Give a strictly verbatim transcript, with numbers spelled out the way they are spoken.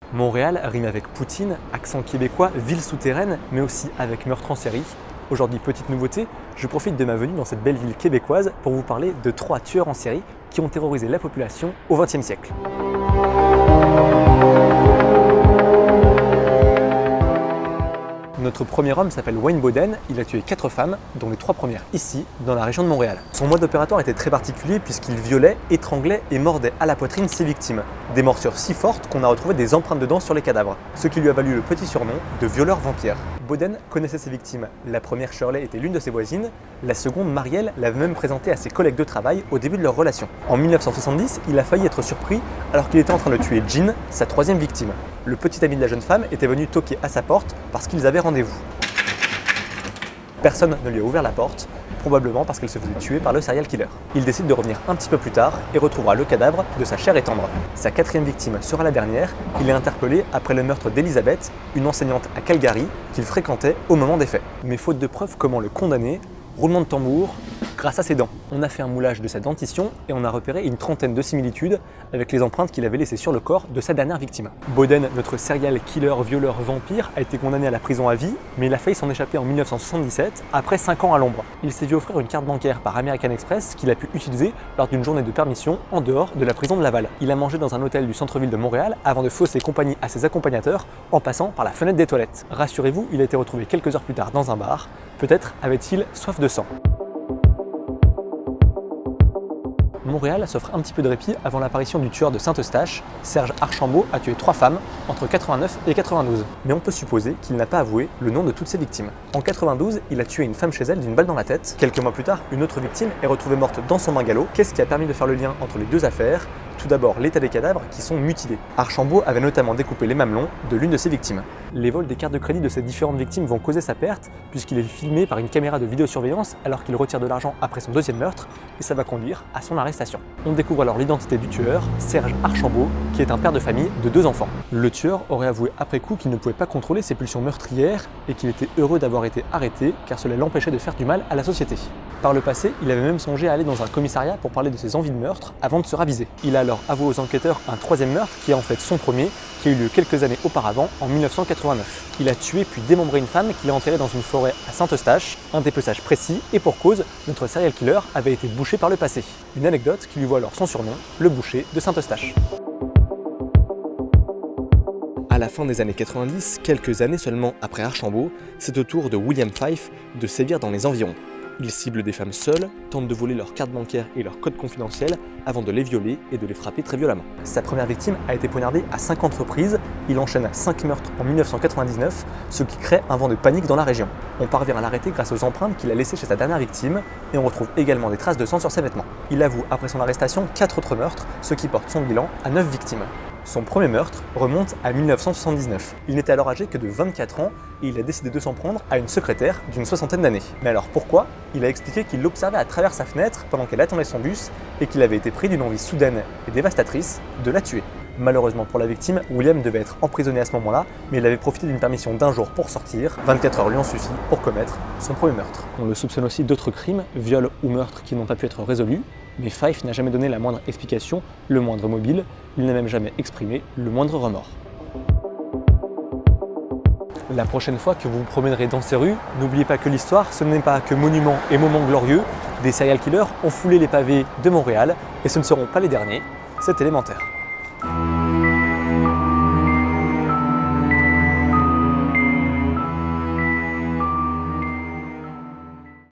Montréal rime avec Poutine, accent québécois, ville souterraine, mais aussi avec meurtre en série. Aujourd'hui, petite nouveauté, je profite de ma venue dans cette belle ville québécoise pour vous parler de trois tueurs en série qui ont terrorisé la population au vingtième siècle. Notre premier homme s'appelle Wayne Boden, il a tué quatre femmes, dont les trois premières ici, dans la région de Montréal. Son mode opératoire était très particulier puisqu'il violait, étranglait et mordait à la poitrine ses victimes. Des morsures si fortes qu'on a retrouvé des empreintes de dents sur les cadavres, ce qui lui a valu le petit surnom de violeur vampire. Boden connaissait ses victimes. La première, Shirley, était l'une de ses voisines. La seconde, Marielle, l'avait même présentée à ses collègues de travail au début de leur relation. En mille neuf cent soixante-dix, il a failli être surpris alors qu'il était en train de tuer Jean, sa troisième victime. Le petit ami de la jeune femme était venu toquer à sa porte parce qu'ils avaient rendez-vous. Personne ne lui a ouvert la porte, probablement parce qu'elle se faisait tuer par le serial killer. Il décide de revenir un petit peu plus tard et retrouvera le cadavre de sa chère et tendre. Sa quatrième victime sera la dernière. Il est interpellé après le meurtre d'Elizabeth, une enseignante à Calgary qu'il fréquentait au moment des faits. Mais faute de preuves, comment le condamner? Roulement de tambour, grâce à ses dents. On a fait un moulage de sa dentition et on a repéré une trentaine de similitudes avec les empreintes qu'il avait laissées sur le corps de sa dernière victime. Boden, notre serial killer, violeur, vampire, a été condamné à la prison à vie, mais il a failli s'en échapper en mille neuf cent soixante-dix-sept, après cinq ans à l'ombre. Il s'est vu offrir une carte bancaire par American Express qu'il a pu utiliser lors d'une journée de permission en dehors de la prison de Laval. Il a mangé dans un hôtel du centre-ville de Montréal avant de fausser compagnie à ses accompagnateurs en passant par la fenêtre des toilettes. Rassurez-vous, il a été retrouvé quelques heures plus tard dans un bar. Peut-être avait-il soif de sang. Montréal s'offre un petit peu de répit avant l'apparition du tueur de Saint-Eustache. Serge Archambault a tué trois femmes entre quatre-vingt-neuf et quatre-vingt-douze. Mais on peut supposer qu'il n'a pas avoué le nom de toutes ses victimes. En quatre-vingt-douze, il a tué une femme chez elle d'une balle dans la tête. Quelques mois plus tard, une autre victime est retrouvée morte dans son bungalow. Qu'est-ce qui a permis de faire le lien entre les deux affaires? Tout d'abord, l'état des cadavres qui sont mutilés. Archambault avait notamment découpé les mamelons de l'une de ses victimes. Les vols des cartes de crédit de ces différentes victimes vont causer sa perte puisqu'il est filmé par une caméra de vidéosurveillance alors qu'il retire de l'argent après son deuxième meurtre et ça va conduire à son arrestation. On découvre alors l'identité du tueur, Serge Archambault, qui est un père de famille de deux enfants. Le tueur aurait avoué après coup qu'il ne pouvait pas contrôler ses pulsions meurtrières et qu'il était heureux d'avoir été arrêté car cela l'empêchait de faire du mal à la société. Par le passé, il avait même songé à aller dans un commissariat pour parler de ses envies de meurtre avant de se raviser. Il a alors avoué aux enquêteurs un troisième meurtre qui est en fait son premier, qui a eu lieu quelques années auparavant, en mille neuf cent quatre-vingt-neuf. Il a tué puis démembré une femme qu'il a enterrée dans une forêt à Saint-Eustache, un dépeçage précis et pour cause, notre serial killer avait été bouché par le passé. Une anecdote qui lui vaut alors son surnom, le boucher de Saint-Eustache. À la fin des années quatre-vingt-dix, quelques années seulement après Archambault, c'est au tour de William Fife de sévir dans les environs. Il cible des femmes seules, tente de voler leurs cartes bancaires et leurs codes confidentiels avant de les violer et de les frapper très violemment. Sa première victime a été poignardée à cinquante reprises, il enchaîne cinq meurtres en mille neuf cent quatre-vingt-dix-neuf, ce qui crée un vent de panique dans la région. On parvient à l'arrêter grâce aux empreintes qu'il a laissées chez sa dernière victime et on retrouve également des traces de sang sur ses vêtements. Il avoue après son arrestation quatre autres meurtres, ce qui porte son bilan à neuf victimes. Son premier meurtre remonte à mille neuf cent soixante-dix-neuf. Il n'était alors âgé que de vingt-quatre ans et il a décidé de s'en prendre à une secrétaire d'une soixantaine d'années. Mais alors pourquoi? Il a expliqué qu'il l'observait à travers sa fenêtre pendant qu'elle attendait son bus et qu'il avait été pris d'une envie soudaine et dévastatrice de la tuer. Malheureusement pour la victime, William devait être emprisonné à ce moment-là, mais il avait profité d'une permission d'un jour pour sortir. vingt-quatre heures lui ont suffi pour commettre son premier meurtre. On le soupçonne aussi d'autres crimes, viols ou meurtres qui n'ont pas pu être résolus, mais Fife n'a jamais donné la moindre explication, le moindre mobile, il n'a même jamais exprimé le moindre remords. La prochaine fois que vous vous promènerez dans ces rues, n'oubliez pas que l'histoire, ce n'est pas que monuments et moments glorieux. Des serial killers ont foulé les pavés de Montréal et ce ne seront pas les derniers, c'est élémentaire.